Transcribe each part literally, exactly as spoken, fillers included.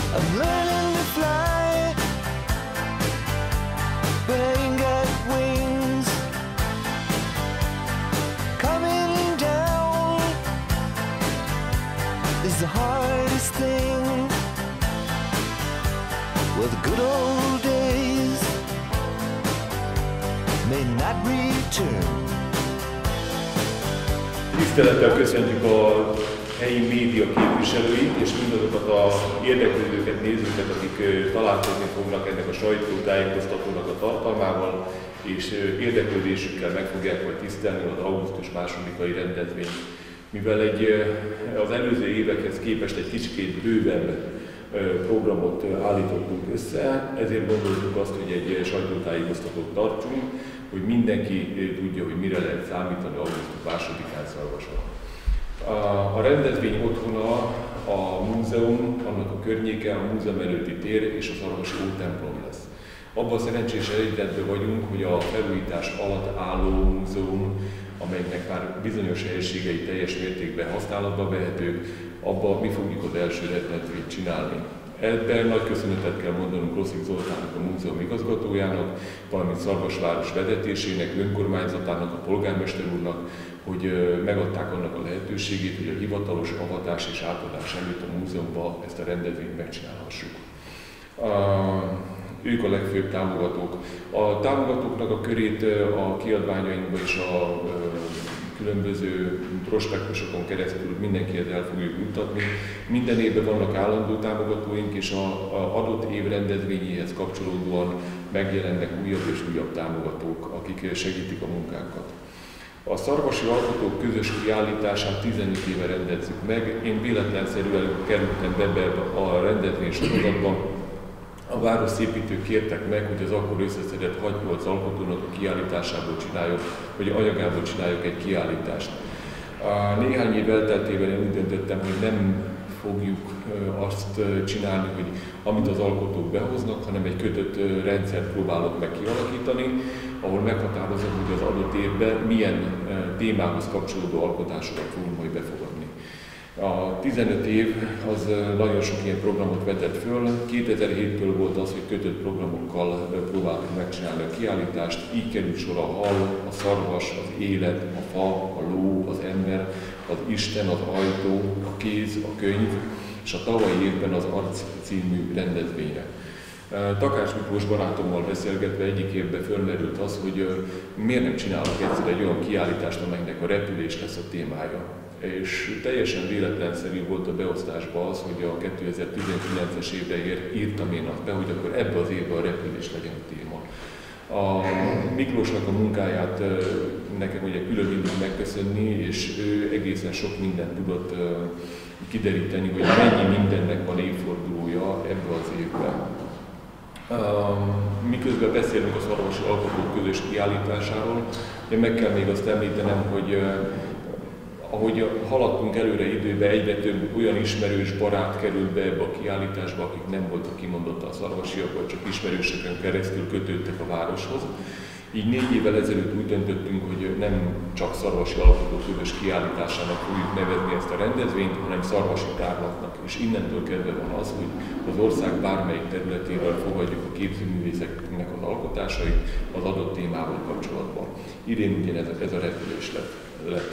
I'm learning to fly, but I ain't got wings. Coming down is the hardest thing. Well, the good old days may not return. Tisztelettel köszöntjük a helyi média képviselőit és mindazokat az érdeklődőket, nézőket, akik találkozni fognak ennek a sajtótájékoztatónak a tartalmával, és érdeklődésükkel meg fogják majd tisztelni az augusztus másodikai rendezvényt. Mivel egy, az előző évekhez képest egy kicsit bővebb programot állítottunk össze, ezért gondoltuk azt, hogy egy sajtótájékoztatót tartsunk, hogy mindenki tudja, hogy mire lehet számítani augusztus másodikán Szarvason. A rendezvény otthona a múzeum, annak a környéke, a múzeum előtti tér és a Szarvasi Ótemplom lesz. Abban szerencsés helyzetben vagyunk, hogy a felújítás alatt álló múzeum, amelynek már bizonyos helyiségei teljes mértékben használatba vehetők, abban mi fogjuk az első rendezvényt csinálni. Ebben nagy köszönetet kell mondanunk Rosszik Zoltánnak, a múzeum igazgatójának, valamint Szarvasváros vezetésének, önkormányzatának, a polgármester úrnak, hogy megadták annak a lehetőségét, hogy a hivatalos avatás és átadás előtt a múzeumban ezt a rendezvényt megcsinálhassuk. A, ők a legfőbb támogatók. A támogatóknak a körét a kiadványainkban és a különböző prospektusokon keresztül mindenkihez el fogjuk mutatni. Minden évben vannak állandó támogatóink, és az adott év rendezvényéhez kapcsolódóan megjelennek újabb és újabb támogatók, akik segítik a munkánkat. A Szarvasi Alkotók közös kiállítását tizenöt éve rendezzük meg. Én véletlenszerűen kerültem be ebbe a rendezvény sorozatban. A városszépítők kértek meg, hogy az akkor összeszedett hat-nyolc alkotónak a kiállításából csináljuk, vagy anyagából csináljuk egy kiállítást. A néhány év elteltével én úgy döntöttem, hogy nem fogjuk azt csinálni, hogy amit az alkotók behoznak, hanem egy kötött rendszert próbálok meg kialakítani, ahol meghatározom, hogy az adott évben milyen témához kapcsolódó alkotásokat fogunk majd befogadni. A tizenöt év az nagyon sok ilyen programot vetett föl. kétezer-héttől volt az, hogy kötött programokkal próbáltuk megcsinálni a kiállítást. Így került sor a hal, a szarvas, az élet, a fa, a ló, az ember, az Isten, az ajtó, a kéz, a könyv, és a tavalyi évben az Arc című rendezvényre. Takács Miklós barátommal beszélgetve egyik évben fölmerült az, hogy miért nem csinálok egyszer egy olyan kiállítást, amelynek a repülés lesz a témája. És teljesen véletlenszerű volt a beosztásban az, hogy a kétezer-tizenkilences évben írtam én azt be, hogy akkor ebbe az évben a repülés legyen a téma. A Miklósnak a munkáját nekem ugye külön mindig megköszönni, és ő egészen sok mindent tudott kideríteni, hogy mennyi mindennek van évfordulója ebbe az évben. Miközben beszélünk a Szarvasi Alkotók közös kiállításáról, én meg kell még azt említenem, hogy ahogy haladtunk előre időben, egyre több olyan ismerős barát került be ebbe a kiállításba, akik nem voltak kimondottan szarvasiak, vagy csak ismerősökön keresztül kötődtek a városhoz. Így négy évvel ezelőtt úgy döntöttünk, hogy nem csak Szarvasi Alkotók közös kiállításának fogjuk nevezni ezt a rendezvényt, hanem Szarvasi Tárlatnak. És innentől kezdve van az, hogy az ország bármelyik területéről fogadjuk a képzőművészeknek az alkotásait az adott témával kapcsolatban. Idén ugyan ez, ez a repülés lett. lett.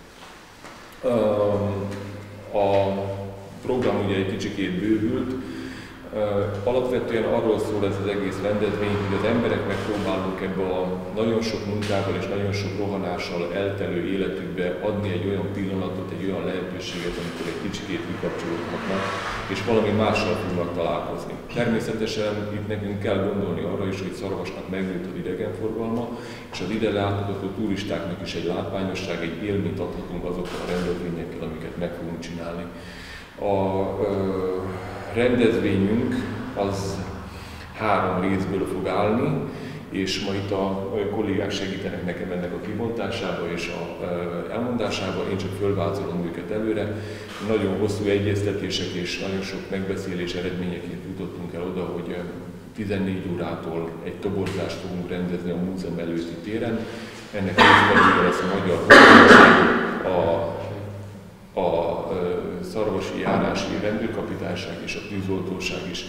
A program ugye egy kicsikét bővült. Alapvetően arról szól ez az egész rendezvény, hogy az emberek megpróbálunk ebbe a nagyon sok munkával és nagyon sok rohanással eltelő életükbe adni egy olyan pillanatot, egy olyan lehetőséget, amikor egy kicsikét kikapcsolódhatnak, és valami mással fognak találkozni. Természetesen itt nekünk kell gondolni arra is, hogy Szarvasnak megnőtt az idegenforgalma, és az ide látogató turistáknak is egy látványosság, egy élményt adhatunk azokkal a rendezvényekkel, amiket meg fogunk csinálni. A ö, rendezvényünk az három részből fog állni, és ma itt a kollégák segítenek nekem ennek a kibontásába és a elmondásába, én csak fölvázolom őket előre. Nagyon hosszú egyeztetések és nagyon sok megbeszélés eredményeként jutottunk el oda, hogy tizennégy órától egy toborzást fogunk rendezni a múzeum előtti téren. Ennek részben lesz a magyar honvédség, a, a szarvasi járási rendőrkapitányság és a tűzoltóság is.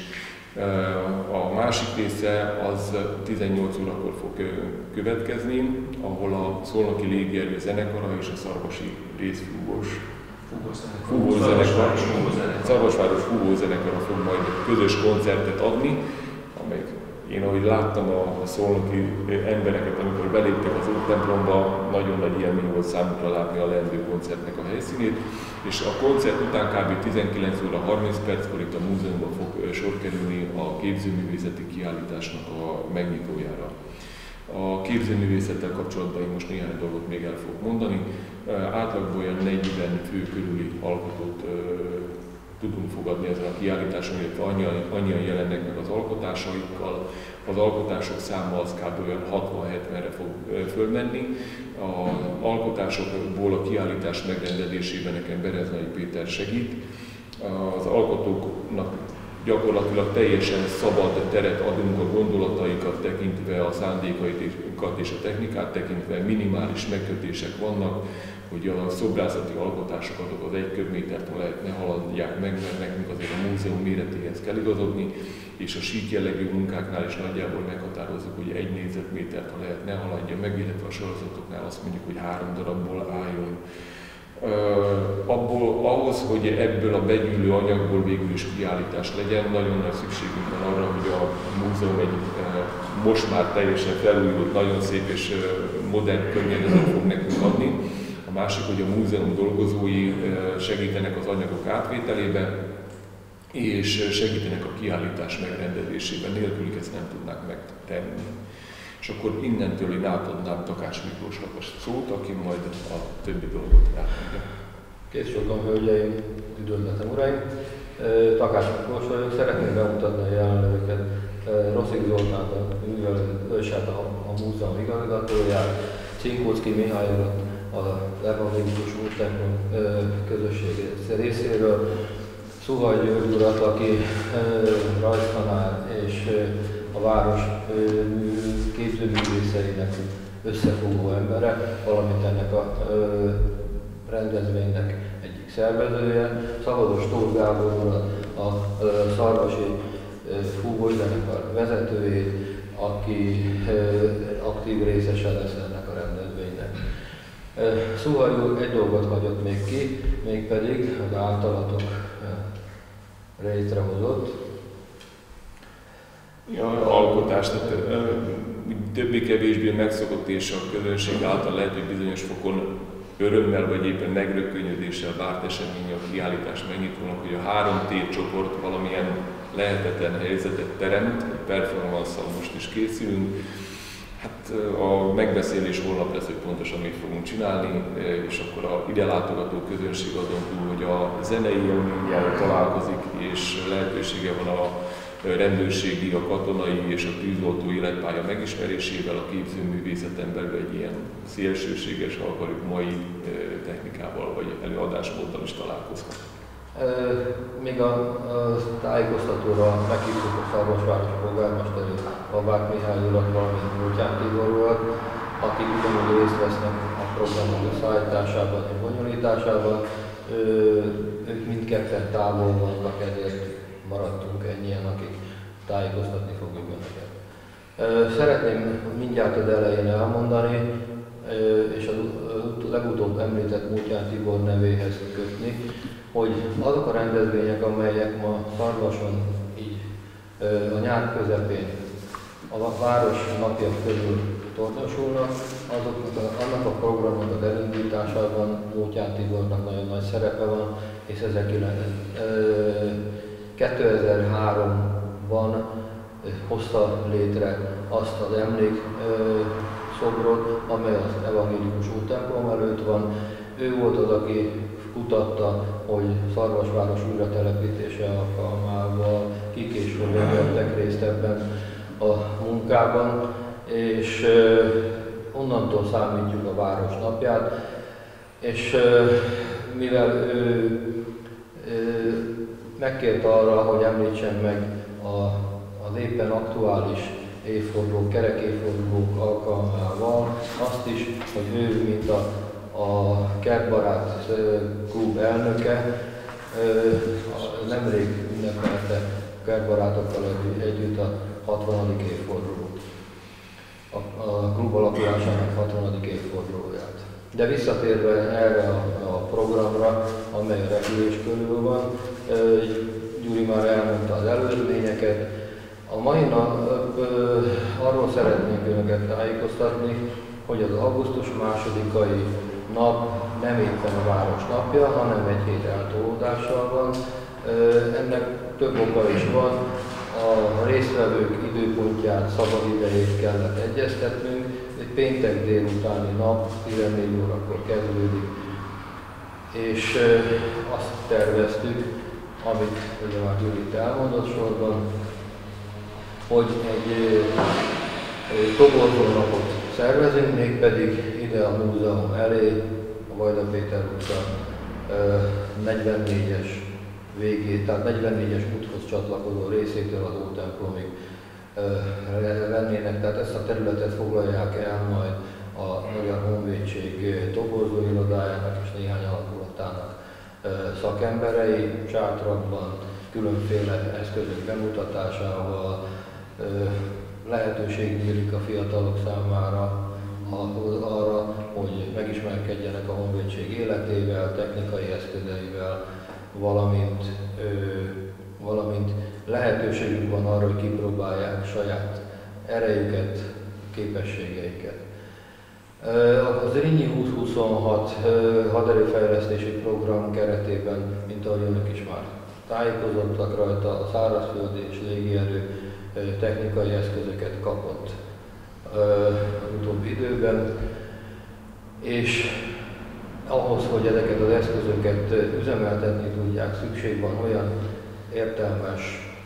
A másik része az tizennyolc órakor fog következni, ahol a Szolnoki Légierő zenekara és a szarvasi részfúvós fúvózenekar, Szarvasváros fúvózenekara fog majd közös koncertet adni, amely én ahogy láttam a szolnoki embereket, amikor beléptek az úttemplomba, nagyon nagy élmény volt számukra látni a leendő koncertnek a helyszínét, és a koncert után kb. tizenkilenc óra harminc perckor itt a múzeumban fog sor kerülni a képzőművészeti kiállításnak a megnyitójára. A képzőművészettel kapcsolatban én most néhány dolgot még el fogok mondani. Átlagban olyan negyven fő körüli alkotót tudunk fogadni ezen a kiállításon, illetve annyian, annyian jelennek meg az alkotásaikkal. Az alkotások száma az kb. Olyan hatvan-hetvenre fog fölmenni. Az alkotásokból a kiállítás megrendezésében nekem Bereznai Péter segít. Az alkotóknak gyakorlatilag teljesen szabad teret adunk a gondolataikat tekintve, a szándékaikat és a technikát tekintve, minimális megkötések vannak, hogy a szobrászati alkotásokat az egy köbmétertől lehet ne haladják meg, mert nekünk azért a múzeum méretéhez kell igazodni, és a sík jellegű munkáknál is nagyjából meghatározzuk, hogy egy négyzetmétert ha lehet ne haladja meg, illetve a sorozatoknál azt mondjuk, hogy három darabból álljon. Uh, abból, ahhoz, hogy ebből a begyűlő anyagból végül is kiállítás legyen, nagyon nagy szükségünk van arra, hogy a múzeum egy uh, most már teljesen felújult, nagyon szép és uh, modern környezetet fog nekünk adni. A másik, hogy a múzeum dolgozói uh, segítenek az anyagok átvételében, és segítenek a kiállítás megrendezésében, nélkülük ezt nem tudnák megtenni. És akkor innentől én átadnám Takács Miklósnak a szót, aki majd a többi dolgot elmondja. Készsorban, hölgyeim, üdvözletem, uraim! Takács Miklós vagyok, szeretném bemutatni a jelenlőket. Rosszik Zoltánt, a művelősát, a, a múzeum igazgatóját, Cinkóczky Mihály urat, az evangélikus úttemplom közösség részéről, Szuhaj György urat, aki rajztanár és a város képzőművészeinek összefogó embere, valamint ennek a rendezvénynek egyik szervezője, Szavados Tóth Gábor urat, a szarvasi fúvózenekar vezetőjét, aki aktív részese lesz ennek a rendezvénynek. Szuhaj úr egy dolgot hagyott még ki, mégpedig az általatok létrehozott. Ja, alkotás, tehát többé-kevésbé megszokott és a közönség által lehet, hogy bizonyos fokon örömmel vagy éppen megrökönyödéssel várt esemény a kiállítás megnyitónak, hogy a három té csoport valamilyen lehetetlen helyzetet teremt, performanszal most is készülünk. Hát a megbeszélés holnap lesz, hogy pontosan mit fogunk csinálni, és akkor a ide látogató közönség azon túl, hogy a zenei élménnyel találkozik, és lehetősége van a rendőrségi, a katonai és a tűzoltó életpálya megismerésével, a képzőművészeten belül egy ilyen szélsőséges, ha akarjuk, mai technikával vagy előadásmóddal is találkozhat. Még a, a tájékoztatóra meghívtuk a Szarvasváros polgármesterét, Babák Mihály urat, valamint Múltyán Tibor urat, akik ugyanúgy részt vesznek a programok szállításában és bonyolításában. Ők mindketten távol vannak, ezért maradtunk ennyien, akik tájékoztatni fogjuk önöket. Szeretném mindjárt az elején elmondani, és a legutóbb említett Múltyán Tibor nevéhez kötni, hogy azok a rendezvények, amelyek ma Szarvason így a nyár közepén a város napja közül tornyosulnak, azoknak a, annak a programnak az elindításában Múltyán Tibornak nagyon nagy szerepe van, és kétezer-háromban hozta létre azt az emlék szobrot, amely az evangélikus úttemplom előtt van. Ő volt az, aki kutatta, hogy Szarvasváros újratelepítése alkalmával kik és hogyan vettek részt ebben a munkában, és onnantól számítjuk a város napját, és mivel ő megkért arra, hogy említsem meg az éppen aktuális évfordulók, kerekévfordulók alkalmával azt is, hogy ő, mint a, a Kertbarát klub elnöke, Nemrég ünnepelte kertbarátokkal együtt a hatvanadik évfordulót, a, a klub alakulásának hatvanadik évfordulóját. De visszatérve erre a, a programra, amely a repülés körül van, Gyuri már elmondta az előzményeket. A mai nap arról szeretnénk önöket tájékoztatni, hogy az augusztus másodikai nap nem éppen a város napja, hanem egy hét eltolódással van. Ennek több oka is van. A résztvevők időpontját, szabadidejét kellett egyeztetnünk. Egy péntek délutáni nap, tizennégy órakor kezdődik, és azt terveztük, amit ugye már Gyuri elmondott sorban, hogy egy toborzónapot szervezünk, mégpedig ide a múzeum elé, a Vajda Péter utca negyvennégyes végét, tehát negyvennégyes úthoz csatlakozó részétől az Ótemplomig vennének, tehát ezt a területet foglalják el majd a Magyar Honvédség toborzó irodájának és néhány alakulatának szakemberei, sátrakban, különféle eszközök bemutatásával, lehetőség nyílik a fiatalok számára arra, hogy megismerkedjenek a honvédség életével, technikai eszközeivel, valamint, valamint lehetőségük van arra, hogy kipróbálják saját erejüket, képességeiket. Az Rényi húsz-huszonhat haderőfejlesztési program keretében, mint ahogy önök is már tájékozottak rajta, a szárazföldi és légierő technikai eszközöket kapott az utóbbi időben, és ahhoz, hogy ezeket az eszközöket üzemeltetni tudják, szükség van olyan értelmes,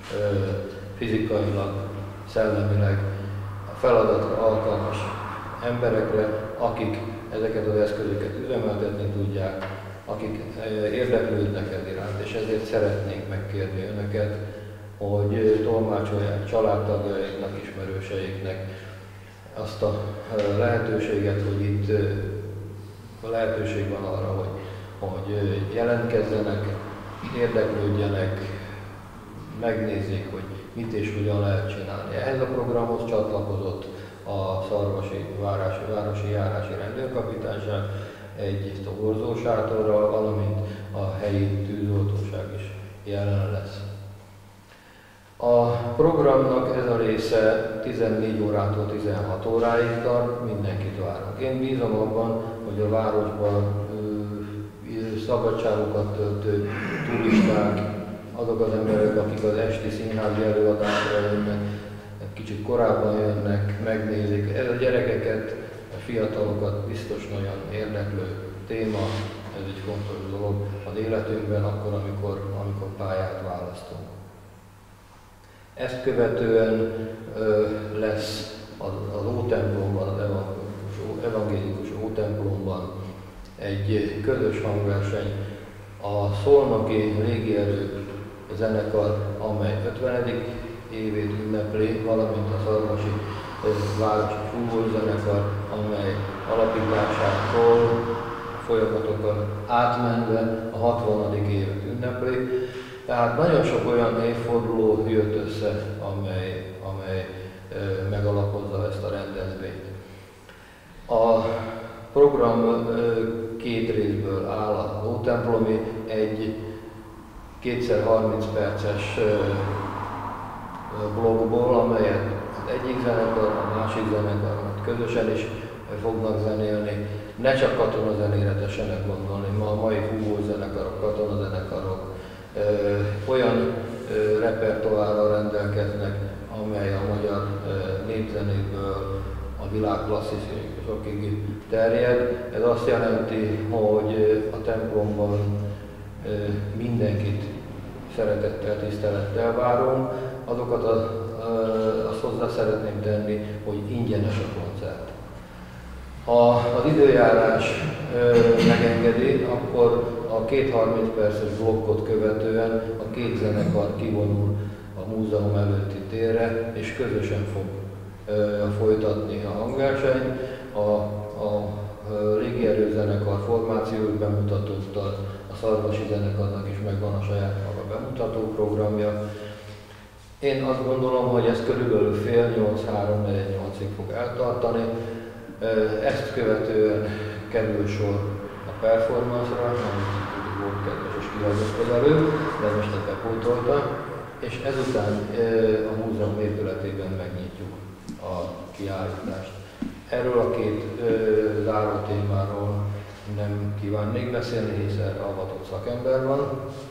fizikailag, szellemileg a feladatra alkalmas emberekre, akik ezeket az eszközöket üzemeltetni tudják, akik érdeklődnek ez iránt, és ezért szeretnénk megkérni önöket, hogy tolmácsolják családtagjaiknak, ismerőseiknek azt a lehetőséget, hogy itt lehetőség van arra, hogy, hogy jelentkezzenek, érdeklődjenek, megnézzék, hogy mit és hogyan lehet csinálni. Ehhez a programhoz csatlakozott a Szarvasi Városi, Városi Járási Rendőrkapitányság egy toborzósátorral, valamint a helyi tűzoltóság is jelen lesz. A programnak ez a része tizennégy órától tizenhat óráig tart, mindenkit várunk. Én bízom abban, hogy a városban ö, szabadságukat töltő turisták, azok az emberek, akik az esti színházi előadásra jönnek, kicsit korábban jönnek, megnézik. Ez a gyerekeket, a fiatalokat biztos nagyon érdeklő téma, ez egy fontos dolog az életünkben, akkor, amikor, amikor pályát választunk. Ezt követően ö, lesz az, az Ótemplomban, az evangélikus, evangélikus Ótemplomban egy közös hangverseny, a Szolnoki Légierő zenekar, amely ötvenedik évét ünnepli, valamint a Szarvasi Városi Fúvózenekar, amely alapításától folyamatokon átmenve a hatvanadik évet ünnepli. Tehát nagyon sok olyan évforduló jött össze, amely, amely ö, megalapozza ezt a rendezvényt. A program ö, két részből áll az Ótemplomi, egy kétszer harminc perces ö, blogból, amelyet az egyik zenekar, a másik zenekar közösen is fognak zenélni. Ne csak katonazenére tessenek gondolni, ma a mai fúvózenekarok, katonazenekarok ö, olyan ö, repertoárral rendelkeznek, amely a magyar ö, népzenéből a világ klasszikusokig terjed. Ez azt jelenti, hogy a templomban ö, mindenkit szeretettel, tisztelettel várunk. Azokat az, azt hozzá szeretném tenni, hogy ingyenes a koncert. Ha az időjárás megengedi, akkor a két harminc perces blokkot követően a két zenekar kivonul a múzeum előtti térre, és közösen fog folytatni a hangversenyt. A, a légierőzenekar formációt bemutatott, a, a Szarvasi zenekarnak is megvan a saját maga bemutató programja. Én azt gondolom, hogy ez körülbelül fél nyolc, három negyven nyolcig fog eltartani. Ezt követően kerül sor a performance-ra, amit volt kedves és kihagyott az előbb, de most ezt bepótolta, és ezután a múzeum épületében megnyitjuk a kiállítást. Erről a két záró témáról nem kívánnék beszélni, hiszen avatott szakember van.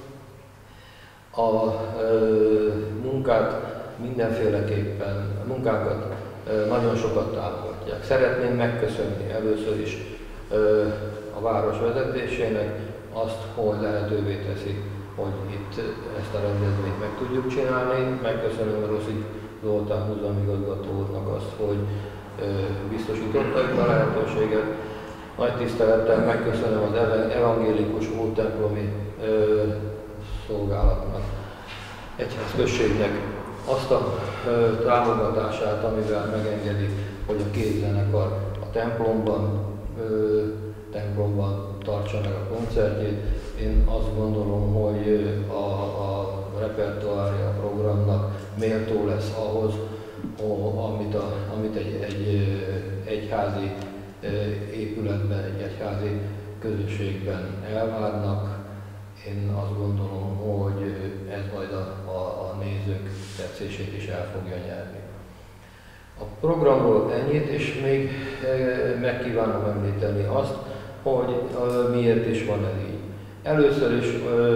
A ö, munkát mindenféleképpen, a munkákat ö, nagyon sokat támogatják. Szeretném megköszönni először is ö, a város vezetésének azt, hogy lehetővé teszi, hogy itt ezt a rendezvényt meg tudjuk csinálni. Megköszönöm Rossi Zoltán múzeumigazgató úrnak azt, hogy ö, biztosította itt a lehetőséget. Nagy tisztelettel megköszönöm az evangélikus ótemplomi szolgálatnak, egyházközségnek azt a ö, támogatását, amivel megengedik, hogy a két zenekar a templomban, ö, templomban tartsa meg a koncertjét. Én azt gondolom, hogy a, a repertoárja a programnak méltó lesz ahhoz, amit, a, amit egy, egy egyházi épületben, egy egyházi közösségben elvárnak. Én azt gondolom, hogy ez majd a, a, a nézők tetszését is el fogja nyerni. A programról ennyit, és még meg kívánom említeni azt, hogy miért is van ez így. Először is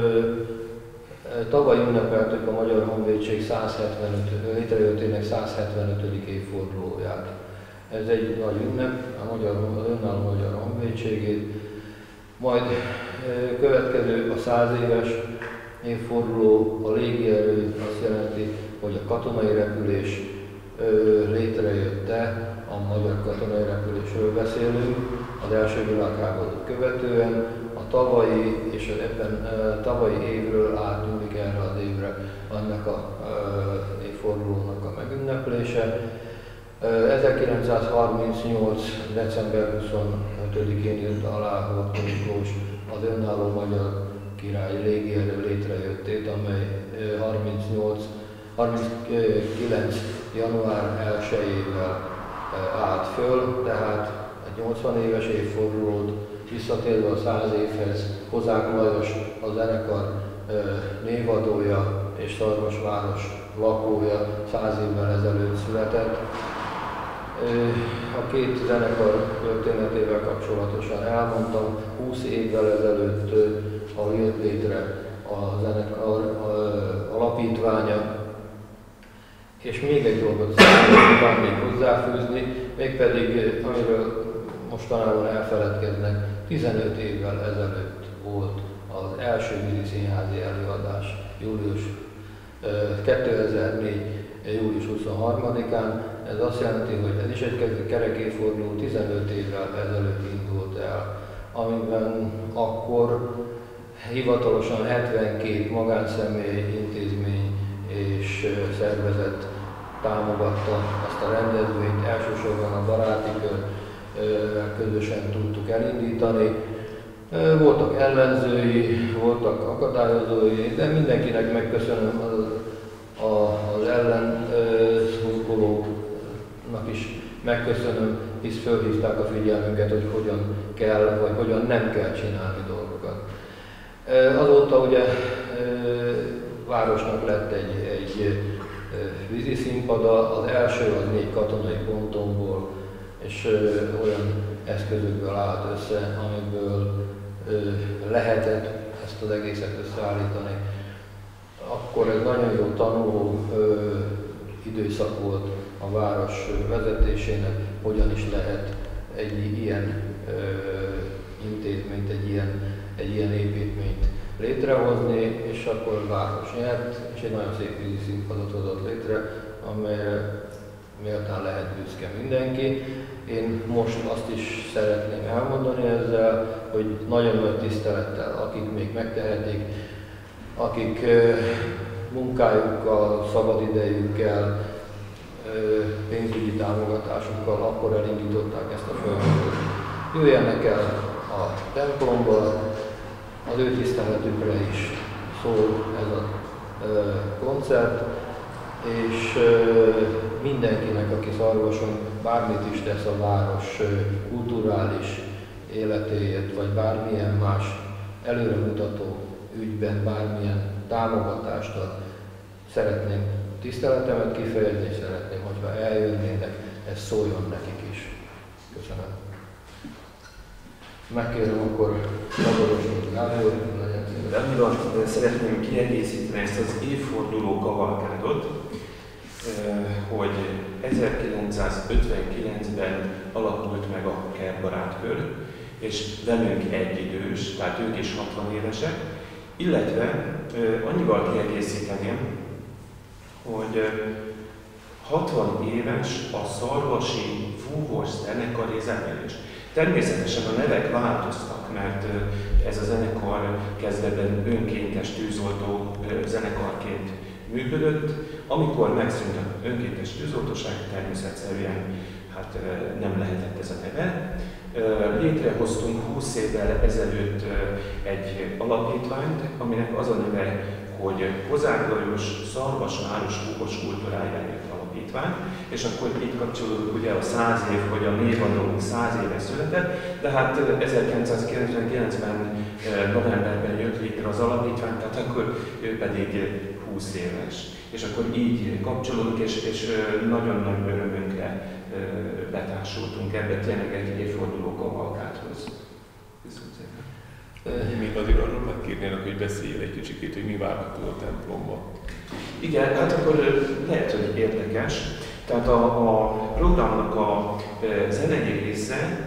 tavaly ünnepeltük a Magyar Honvédség létrejöttének száz hetvenötödik évfordulóját. Ez egy nagy ünnep, a Magyar, az önálló Magyar Honvédségét. Majd következő a száz éves évforduló, a légierő azt jelenti, hogy a katonai repülés létrejött-e, a magyar katonai repülésről beszélünk, az első világháborút követően, a tavalyi és az ebben a tavalyi évről átnyúlik erre az évre annak a évfordulónak a megünneplése. ezerkilencszázharmincnyolc. december huszonötödikén írta alá Horthy Miklós az önálló magyar király légierő létrejöttét, amely harminckilenc. január elsejével állt föl, tehát egy nyolcvan éves évfordulót, visszatérve a száz évhez, Kozák Lajos a zenekar névadója és Szarvasváros lakója száz évvel ezelőtt született. A két zenekar történetével kapcsolatosan elmondtam, húsz évvel ezelőtt jött létre a zenekar alapítványa, és még egy dolgot szeretném még hozzáfűzni, mégpedig, amiről mostanában elfeledkeznek, tizenöt évvel ezelőtt volt az első vízi színházi előadás, július, kétezer-négy. július huszonharmadikán. Ez azt jelenti, hogy ez is egy kerek évforduló, tizenöt évvel ezelőtt indult el, amiben akkor hivatalosan hetvenkét magánszemély, intézmény és szervezet támogatta azt a rendezvényt, elsősorban a baráti körrel közösen tudtuk elindítani. Voltak ellenzői, voltak akadályozói, de mindenkinek megköszönöm az, az ellen szurkolóknak is megköszönöm, hisz fölhívták a figyelmünket, hogy hogyan kell, vagy hogyan nem kell csinálni dolgokat. Azóta ugye városnak lett egy, egy vízi színpada, az első az négy katonai pontonból, és olyan eszközökből állt össze, amiből lehetett ezt az egészet összeállítani. Akkor ez nagyon jó tanuló időszak volt a város vezetésének, hogyan is lehet egy ilyen intézményt, egy ilyen, egy ilyen építményt létrehozni, és akkor a város nyert, és egy nagyon szép vízi színpadot hozott létre, amelyre méltán lehet büszke mindenki. Én most azt is szeretném elmondani ezzel, hogy nagyon nagy tisztelettel, akik még megtehetik, akik munkájukkal, szabadidejükkel, pénzügyi támogatásukkal akkor elindították ezt a folyamatot. jöjjenek el a templomba, az ő tiszteletükre is szól ez a ö, koncert, és ö, mindenkinek, aki Szarvason bármit is tesz a város ö, kulturális életéért, vagy bármilyen más előremutató ügyben, bármilyen támogatást ad, szeretném tiszteletemet kifejezni, és szeretném, hogyha eljönnének, ez szóljon nekik is. Köszönöm. Megkérem akkor Laborosnyi Gábor, legyen szépen. Annyira szeretném kiegészíteni ezt az évforduló kavalkádot, hogy ezerkilencszázötvenkilencben alakult meg a Kertbarátkör, és velünk egyidős, tehát ők is hatvan évesek, illetve annyival kiegészíteném, hogy hatvan éves a Szarvasi Fúvós zenekari zenélés. Természetesen a nevek változtak, mert ez a zenekar kezdetben önkéntes tűzoltó zenekarként működött. Amikor megszűnt az önkéntes tűzoltóság, természetszerűen hát nem lehetett ez a neve. Létrehoztunk húsz évvel ezelőtt egy alapítványt, aminek az a neve, hogy Kozák Lajos Szarvasváros Fúvós Kultúrájáért Alapítvány, és akkor itt kapcsolódik ugye a száz év, hogy a névadónk száz éve született, de hát ezerkilencszázkilencvenkilencben novemberben jött létre az alapítvány, tehát akkor ő pedig húsz éves. És akkor így kapcsolódunk, és, és nagyon nagy örömünkre betársultunk ebbe tényleg egy évforduló kavalkádhoz. Köszönöm szépen. Még azért arról megkérnének, hogy beszéljél egy kicsit, hogy mi várható a templomban. Igen, hát akkor lehet, hogy érdekes. Tehát a, a programnak a zenei része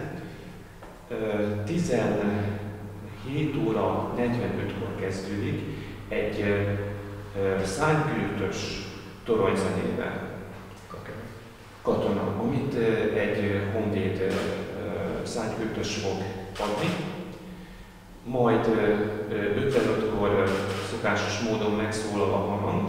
tizenhét óra negyvenötkor kezdődik egy szánykürtös toronyzenével. Katona, amit egy honvéd szánykürtös fog adni. Majd ötvenötkor szokásos módon megszólal a harang,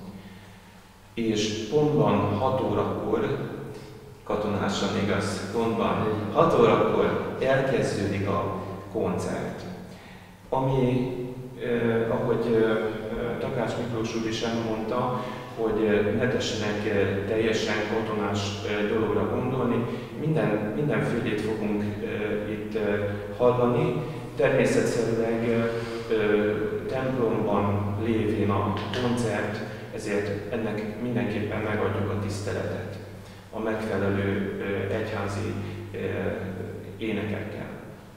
és pontban hat órakor, katonásan igaz, pontban hat órakor elkezdődik a koncert, ami, eh, ahogy eh, Takács Miklós úr is elmondta, hogy ne tessenek teljesen katonás dologra gondolni, minden, mindenfélét fogunk eh, itt eh, hallani. Természetszerűleg templomban lévén a koncert, ezért ennek mindenképpen megadjuk a tiszteletet a megfelelő egyházi énekekkel.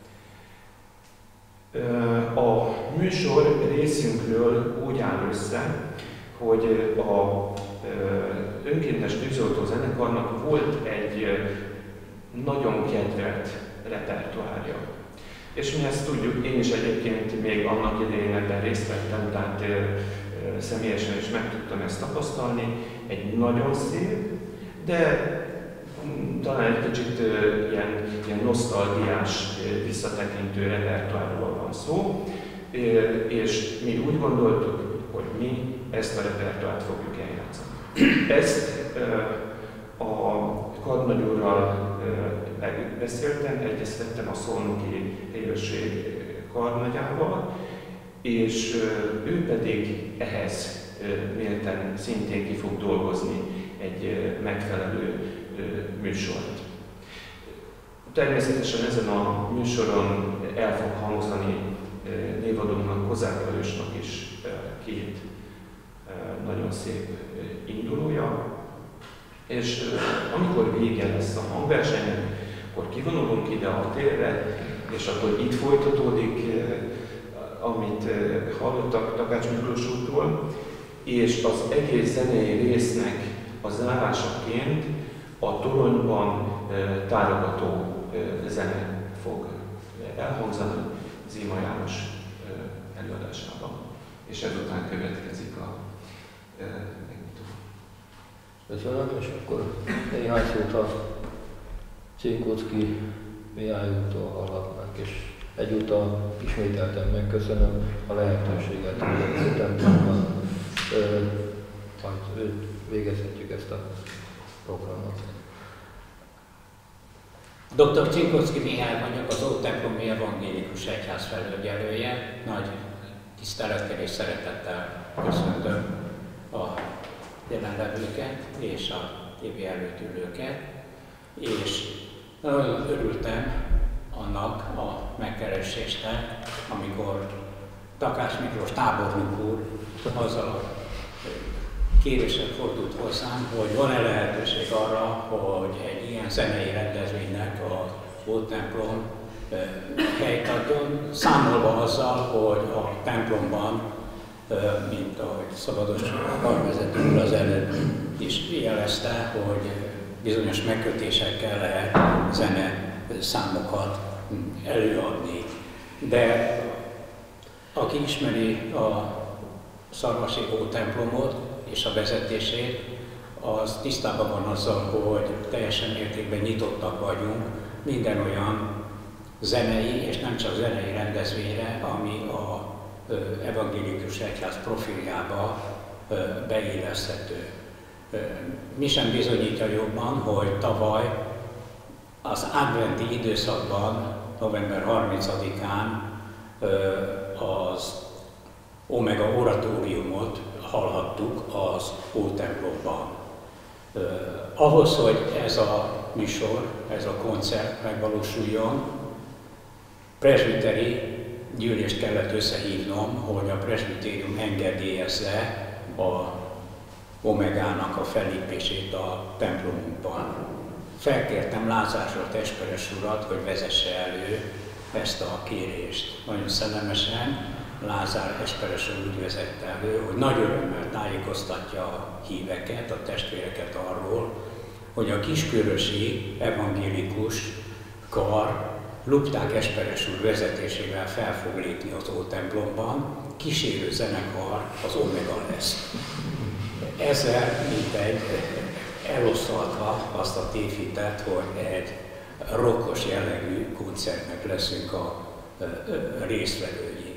A műsor részünkről úgy áll össze, hogy a önkéntes tűzoltó zenekarnak volt egy nagyon kedvelt repertoárja. És mi ezt tudjuk, én is egyébként még annak idején ebben részt vettem, tehát e, e, személyesen is meg tudtam ezt tapasztalni. Egy nagyon szép, de m, talán egy kicsit e, ilyen, ilyen nosztalgiás, e, visszatekintő repertoárról van szó, e, és mi úgy gondoltuk, hogy mi ezt a repertoárt fogjuk eljátszani. Ezt e, a Karnagy úrral megbeszéltem, egyeztettem a szolnoki helyőrség karnagyával, és ő pedig ehhez mélten szintén ki fog dolgozni egy megfelelő műsort. Természetesen ezen a műsoron el fog hangzani névadónak, Kozák Lajosnak is két nagyon szép indulója, és amikor vége lesz a hangversenynek, akkor kivonulunk ide a térre, és akkor itt folytatódik, amit hallottak Takács Miklós úrtól, és az egész zenei résznek a zárásaként a toronyban tárogató zene fog elhangzani Zima János előadásában, és ezután következik a megnyitó. Köszönöm, és akkor néhány szót a Csinkóczky Mihály úrtól hallhatnánk, és egyúttal ismételten megköszönöm a lehetőséget, hogy a templomban végezhetjük ezt a programot. doktor Csinkocki Mihály vagyok, az Ótemplomi Evangélikus Egyház felügyelője. Nagy tisztelettel és szeretettel köszöntöm a jelenlevőket és a tévé előtt ülőket, és nagyon örültem annak a megkeresésnek, amikor Takács Miklós tábornok úr azzal a kéréssel fordult hozzám, hogy van-e lehetőség arra, hogy egy ilyen zenei rendezvénynek a Ótemplom helyt adjon, számolva azzal, hogy a templomban, mint ahogy Szabados karvezető úr az előbb is jelezte, hogy bizonyos megkötésekkel lehet zene számokat előadni. De aki ismeri a Szarvasi Ótemplomot és a vezetését, az tisztában van azzal, hogy teljesen mértékben nyitottak vagyunk minden olyan zenei, és nem csak zenei rendezvényre, ami a evangélikus egyház profiljába beilleszthető. Mi sem bizonyítja jobban, hogy tavaly az adventi időszakban, november harmincadikán az Omega oratóriumot hallhattuk az Ótemplomban. Ahhoz, hogy ez a műsor, ez a koncert megvalósuljon, presbiteri gyűlést kellett összehívnom, hogy a presbitérium engedélyezze a Omegának a fellépését a templomunkban. Felkértem Lázár Esperes urat, hogy vezesse elő ezt a kérést. Nagyon szellemesen Lázár Esperes úr úgy vezette elő, hogy nagy örömmel tájékoztatja a híveket, a testvéreket arról, hogy a Kiskörösi evangélikus kar Lupták Esperes úr vezetésével fel fog lépni az Ótemplomban, kísérő zenekar az Omega lesz. Ezzel mintegy eloszlatva azt a tévhitet, hogy egy rokkos jellegű koncertnek leszünk a résztvevői.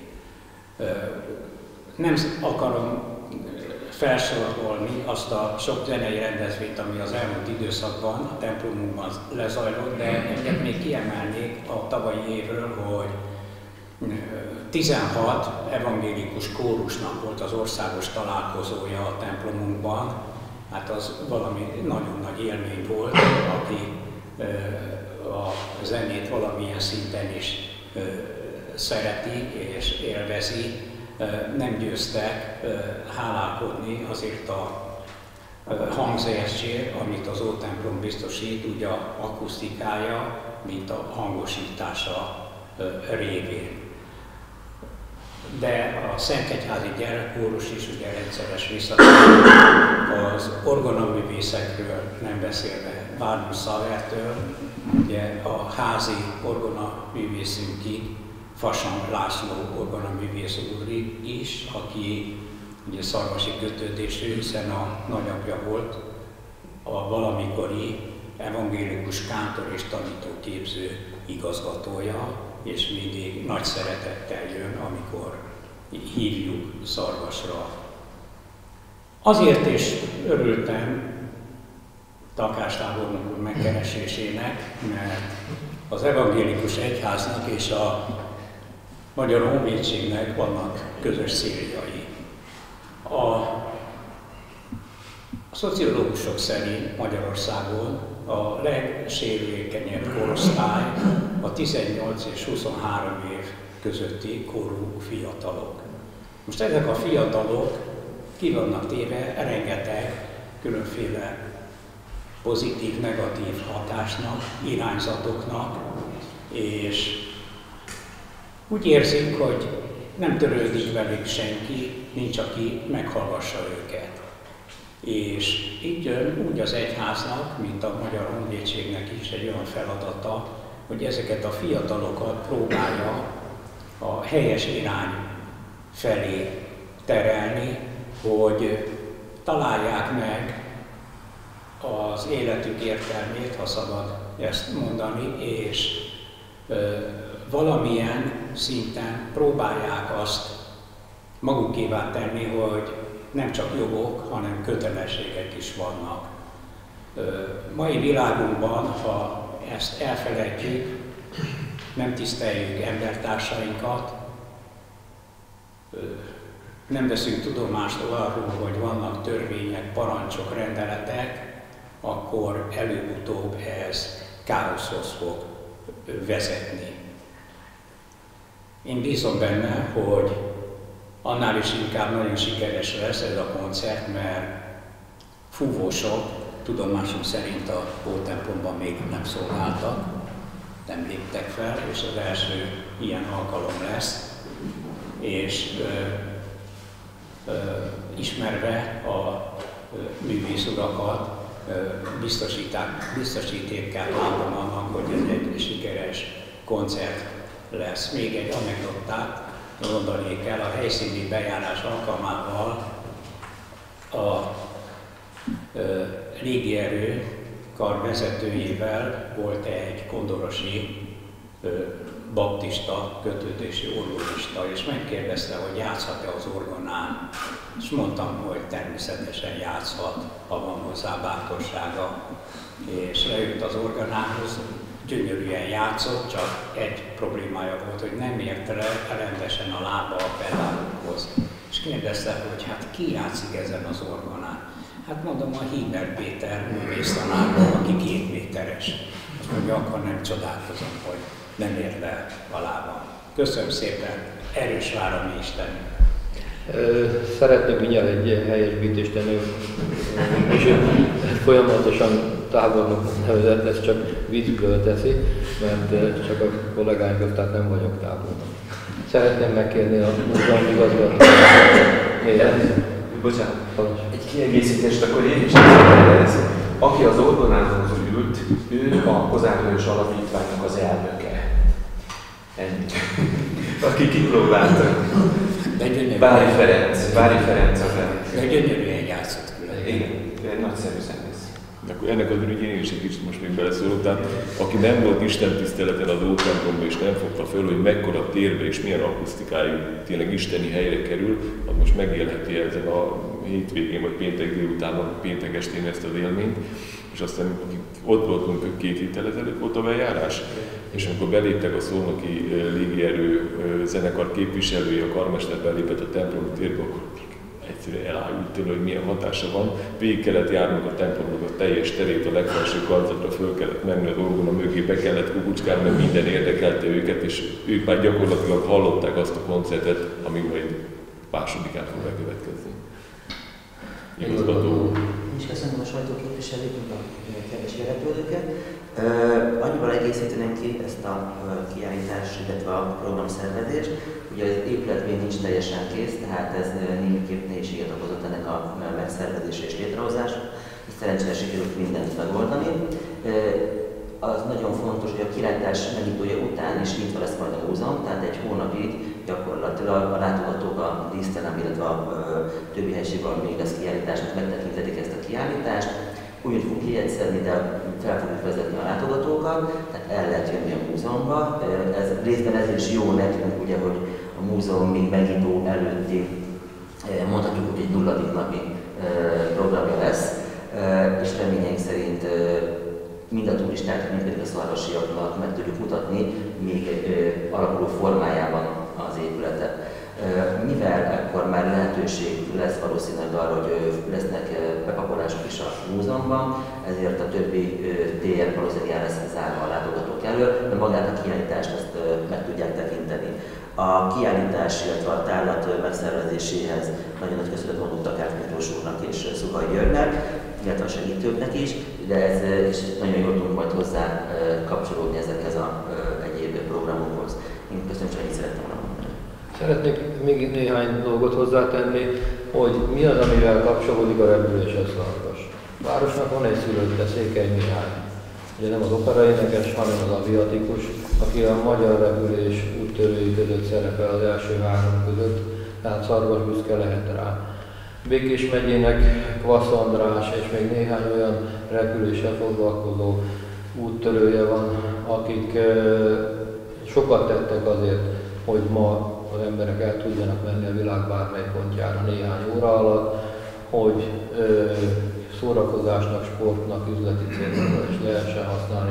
Nem akarom felsorolni azt a sok zenei rendezvényt, ami az elmúlt időszakban a templomunkban lezajlott, de egyet még kiemelnék a tavalyi évről, hogy tizenhat evangélikus kórusnak volt az országos találkozója a templomunkban. Hát az valami nagyon nagy élmény volt, aki a zenét valamilyen szinten is szereti és élvezi, nem győztek hálálkodni azért a hangzásért, amit az Ótemplom biztosít, úgy a akusztikája, mint a hangosítása révén. De a Szentegyházi gyerekkórus is ugye rendszeres visszatér, az orgonaművészekről nem beszélve Várnus Szavertől, ugye a házi orgonaművészünkig, Fasan László orgonaművész úr is, aki ugye szarvasi kötődésű, hiszen a nagyapja volt a valamikori evangélikus kántor és tanítóképző igazgatója, és mindig nagy szeretettel jön, amikor hívjuk Szarvasra. Azért is örültem Takács tábornok úr megkeresésének, mert az evangélikus egyháznak és a Magyar Honvédségnek vannak közös céljai. A szociológusok szerint Magyarországon a legsérülékenyebb korosztály a tizennyolc és huszonhárom év közötti korú fiatalok. Most ezek a fiatalok ki vannak téve rengeteg különféle pozitív, negatív hatásnak, irányzatoknak, és úgy érzik, hogy nem törődik velük senki, nincs, aki meghallgassa őket. És így jön úgy az egyháznak, mint a Magyar Honvédségnek is egy olyan feladata, hogy ezeket a fiatalokat próbálja a helyes irány felé terelni, hogy találják meg az életük értelmét, ha szabad ezt mondani, és ö, valamilyen szinten próbálják azt magukévá tenni, hogy nem csak jogok, hanem kötelességek is vannak. Ö, mai világunkban, ha ezt elfelejtjük, nem tiszteljük embertársainkat, nem veszünk tudomást arról, hogy vannak törvények, parancsok, rendeletek, akkor előbb-utóbb ez káoszhoz fog vezetni. Én bízom benne, hogy annál is inkább nagyon sikeres lesz ez a koncert, mert fúvósok tudomásom szerint a Ótemplomban még nem szolgáltak, nem léptek fel, és az első ilyen alkalom lesz, és ö, ö, ismerve a művészurakat, biztosíték kell látom annak, hogy ez egy sikeres koncert lesz. Még egy anekdotát mondanék el, a helyszíni bejárás alkalmával a ö, légierő kar vezetőjével volt egy kondorosi ö, baptista kötődési orgonista, és megkérdezte, hogy játszhat-e az orgonán, és mondtam, hogy természetesen játszhat, ha van hozzá bátorsága, és leült az orgonához, gyönyörűen játszott, csak egy problémája volt, hogy nem ért le rendesen a lába a pedálokhoz. És kérdezte, hogy hát ki játszik ezen az orgonán? Hát mondom, a Híber Péter művésztanárról, aki két méteres. Azt mondja, akkor nem csodálkozom, hogy nem ér le a lába. Köszönöm szépen, erős vár a mi Isten. Szeretnék mindjárt egy helyesbítést tenni, és folyamatosan tábornok nevezett, ez csak viccből teszi, mert csak a kollégáink, tehát nem vagyok tábornok. Szeretném megkérni a múzeum igazgatót. Bocsánat, egy kiegészítést akkor én is ez. Aki az orgonához ült, ő a Kozár Lajos Alapítványnak az elnöke. Ennyi. Aki kipróbálta. Bári Ferenc, Bári Ferenc az elnök. De gyönyörűen játszott külön. Igen, egy nagyszerű zenész. Akkor ennek az ügyén én is egy kicsit most még beleszólok, tehát aki nem volt Isten tiszteleten az Ótemplomban és nem fogta föl, hogy mekkora térbe és milyen akusztikájú tényleg isteni helyre kerül, az most megélheti ezen a hétvégén vagy péntek délután, péntek estén ezt az élményt. És aztán ott voltunk két héttel ezelőtt volt a bejárás, és amikor beléptek a szolnoki légierő zenekar képviselője, a karmester belépett a templom térbe, akkor egyszerűen elájult tőle, hogy milyen hatása van. Végig kellett járnunk a templomnak a teljes terét, a legfelső karcatra föl kellett menni, az orgona mögé be kellett kukucskálni, mert minden érdekelte őket, és ők már gyakorlatilag hallották azt a koncertet, ami majd másodikán fog bekövetkezni. Igazgató. És köszönöm a sajtóképviselőknek, a kedves érdeklődőket. Annyival egészíteném ki ezt a kiállítást, illetve a programszervezést. Ugye az épület még nincs teljesen kész, tehát ez némiképp nehézséget okozott ennek a megszervezése és létrehozása. Szerencsére sikerült mindent megoldani. Az nagyon fontos, hogy a kiállítás megnyitója után is nyitva lesz majd a múzeum, tehát egy hónapig gyakorlatilag a látogatók a díszterem, illetve a többi helységben, ahol még lesz kiállításnak, megtekinthetik ezt a kiállítást. Úgy fog kijegyszerni, de fel fogjuk vezetni a látogatókat, tehát el lehet jönni a múzeumba. Ez részben ezért is jó nekünk, ugye, hogy a múzeum még megnyitó előtti, mondhatjuk, hogy egy nulladik napi programja lesz, és reményeink szerint mind a turistáknak, mind pedig a szarvasiaknak meg tudjuk mutatni még alakuló formájában az épületet. Mivel akkor már lehetőség lesz valószínűleg arra, hogy lesznek bepakolások is a múzeumban, ezért a többi tér valószínűleg el lesz zárva a látogatók elől, de magát a kiállítást ezt meg tudják tekinteni. A kiállítás, illetve a tárlat megszervezéséhez nagyon nagy köszönet mondunk Takács Miklós úrnak és Szukai Györgynek, illetve a segítőknek is, de ez és nagyon jól tudunk majd hozzá kapcsolódni ezekhez a egyéb programokhoz. Én köszönöm, hogy ennyit szerettem volna mondani. Szeretnék még néhány dolgot hozzátenni, hogy mi az, amivel kapcsolódik a repüléshez Szarvas. A városnak van egy szülötte, Székely Mihály. Ugye nem az operaénekes, hanem az aviatikus, aki a magyar repülés úttörői között szerepel az első három között, tehát Szarvas büszke lehet rá. Békés megyének Kvasz András és még néhány olyan repüléssel foglalkozó úttörője van, akik sokat tettek azért, hogy ma az emberek el tudjanak menni a világ bármely pontjára néhány óra alatt, hogy szórakozásnak, sportnak, üzleti célokra is lehessen használni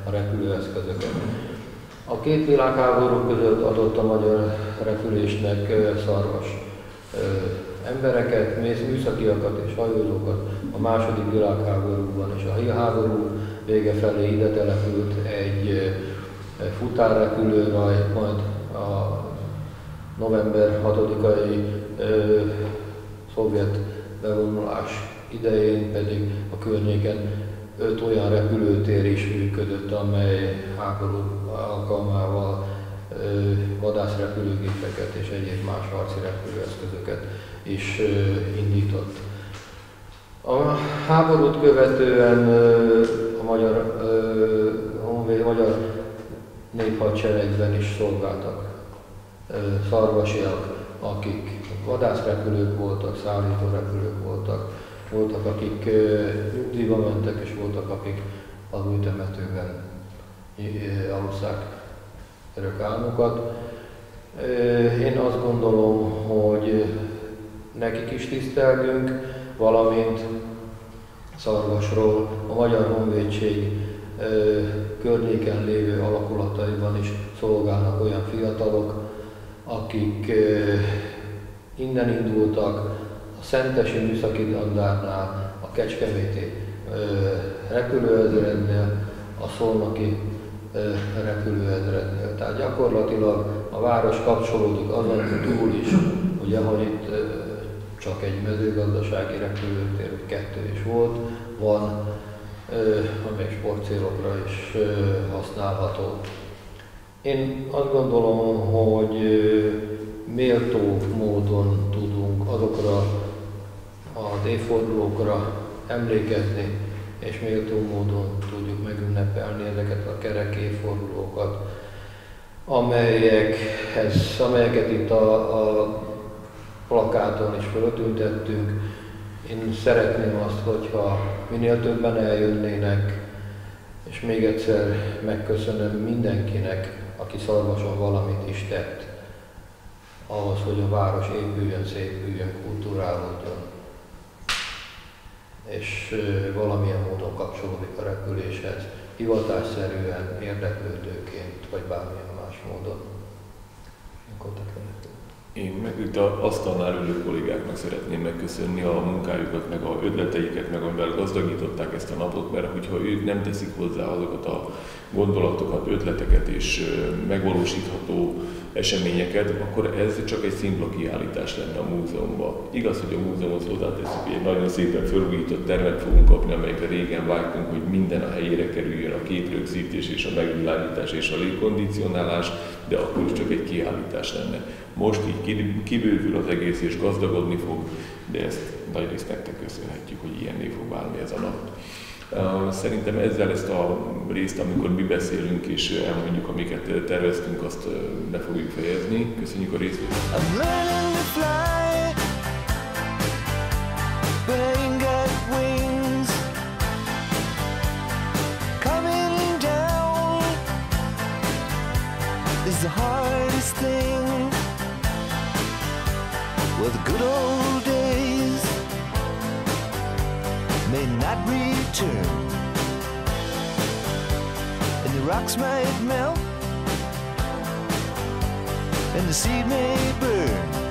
a repülőeszközöket. A két világháború között adott a magyar repülésnek szarvas embereket, műszakiakat és hajózókat. A második világháborúban és a háború vége felé ide települt egy futárrepülőraj, majd a november hatodikai ö, szovjet bevonulás idején pedig a környéken öt olyan repülőtér is működött, amely háború alkalmával ö, vadászrepülőgépeket és egyéb más harci repülőeszközöket is ö, indított. A háborút követően ö, a magyar, ö, a magyar néphadseregben is szolgáltak szarvasiak, akik vadászrepülők voltak, szállítórepülők voltak, voltak akik nyugdíjba mentek, és voltak akik az új temetőben alusszák örök álmukat. Én azt gondolom, hogy nekik is tisztelgünk, valamint Szarvasról a Magyar Honvédség környéken lévő alakulataiban is szolgálnak olyan fiatalok, akik innen indultak, a Szentesi Műszaki Dandárnál, a Kecskeméti repülőezrednél, a Szolnoki repülőezrednél. Tehát gyakorlatilag a város kapcsolódik azon túl is, ugye, hogy itt csak egy mezőgazdasági repülőtér, vagy kettő is volt, van, amely sportcélokra is használható. Én azt gondolom, hogy méltó módon tudunk azokra az évfordulókra emlékezni, és méltó módon tudjuk megünnepelni ezeket a kerek évfordulókat, amelyekhez, amelyeket itt a, a plakáton is föltüntettünk. Én szeretném azt, hogyha minél többen eljönnének, és még egyszer megköszönöm mindenkinek, aki Szarvason valamit is tett, ahhoz, hogy a város épüljön, szépüljön, kulturálódjon, és valamilyen módon kapcsolódik a repüléshez, hivatásszerűen, érdeklődőként, vagy bármilyen más módon. Én meg itt a asztalnál ülő kollégáknak szeretném megköszönni a munkájukat, meg a ötleteiket, meg amivel gazdagították ezt a napot, mert hogyha ők nem teszik hozzá azokat a gondolatokat, ötleteket és megvalósítható eseményeket, akkor ez csak egy szimpla kiállítás lenne a múzeumban. Igaz, hogy a múzeumhoz hozzáteszünk, hogy egy nagyon szépen felújított termet fogunk kapni, amelyekre régen vágytunk, hogy minden a helyére kerüljön, a képrögzítés és a megvilágítás és a légkondicionálás, de akkor is csak egy kiállítás lenne. Most így kibővül az egész és gazdagodni fog, de ezt nagy részt nektek köszönhetjük, hogy ilyenné fog válni ez a nap. Szerintem ezzel ezt a részt, amikor mi beszélünk és elmondjuk, amiket terveztünk, azt be fogjuk fejezni. Köszönjük a részvételt! Well, the good old days may not return, and the rocks might melt, and the sea may burn.